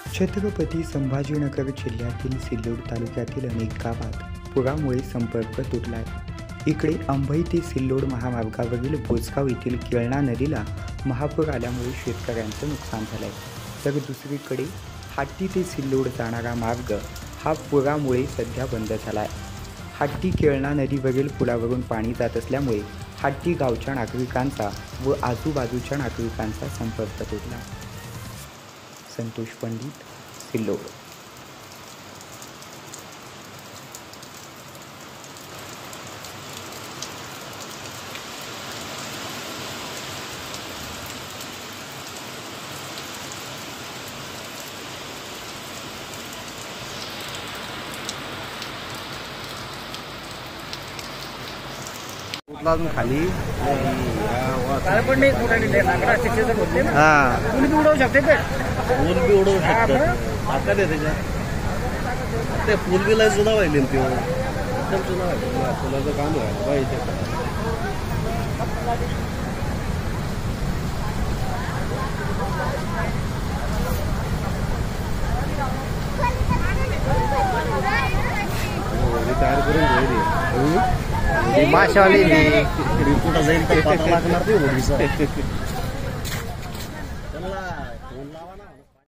छत्रपती संभाजीनगर जिल्ह्यातील सिल्लोड तालुक्यातील अनेक गावात पुरामुळे संपर्क तुटलाय. इकडे अंभई ते सिल्लोड महामार्गावरील बोचगाव येथील किळणा नदीला महापूर आल्यामुळे शेतकऱ्यांचं नुकसान झालंय. तर दुसरीकडे हाट्टी ते सिल्लोड जाणारा मार्ग हा पुरामुळे सध्या बंद झालाय. हाट्टी किळणा नदीवरील पुलावरून पाणी जात असल्यामुळे हाट्टी गावच्या नागरिकांचा व आजूबाजूच्या नागरिकांचा संपर्क तुटला. संतोष पंडित, सिल्लोड. खाली पण नाही कुठे लाकडा शिक्षेचं होते ना. हा पूल बी उडवू शकते ते. पूल बी उडवू शकतात. आता ते त्याच्या ते पूल बी लय जुना व्हायले ते एकदम जुना व्हायले. पुलाचं काम व्हायला पाहिजे. तयार करून घेऊ माशावाली कुठं जाईल तर पता लागणार नाही.